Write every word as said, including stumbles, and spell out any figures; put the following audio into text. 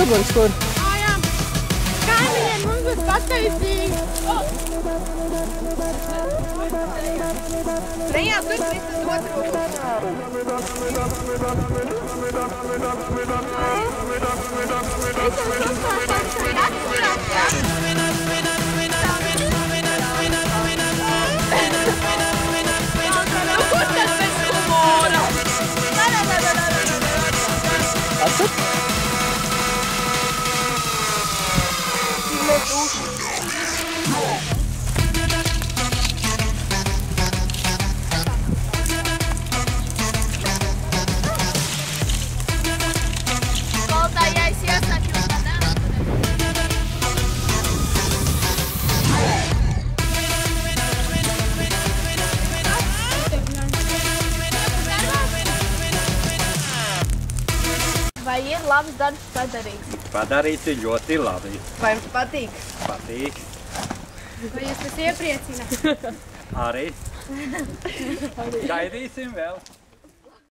uguns, kur? Mājām. Kaimiņiem mums būs pateicīgi. Lejā, tur viss otru uguns. Atcer? Koltājais iesāk jūs tādā. Vai ir labs darbs padarīts? Padarīts ir ļoti labi. Vai jums patīk? Patīk. Vai jūs tas iepriecina? Arī. Gaidīsim vēl.